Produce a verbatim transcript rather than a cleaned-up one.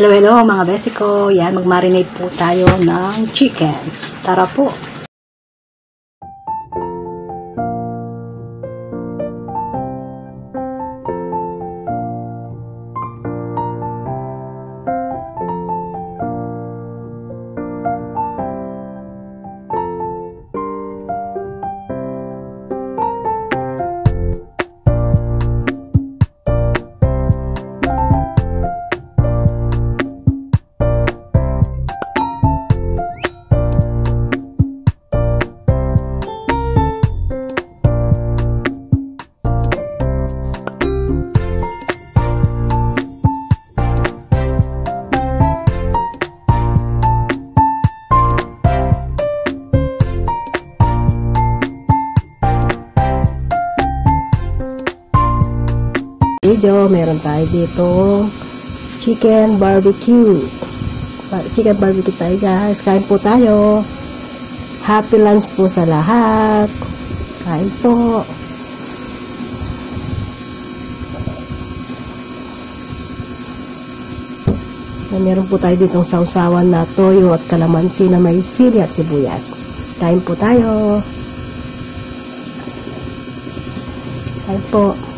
Hello, hello mga besi ko. Yan, mag-marinate po tayo ng chicken. Tara po. Video, meron tayo dito chicken barbecue. Chicken barbecue tayo guys. Kain po tayo. Happy lunch po sa lahat. Kain po. So, meron po tayo ditong sausawan na toyo at kalamansi na may sili at sibuyas. Kain po tayo. Kain po.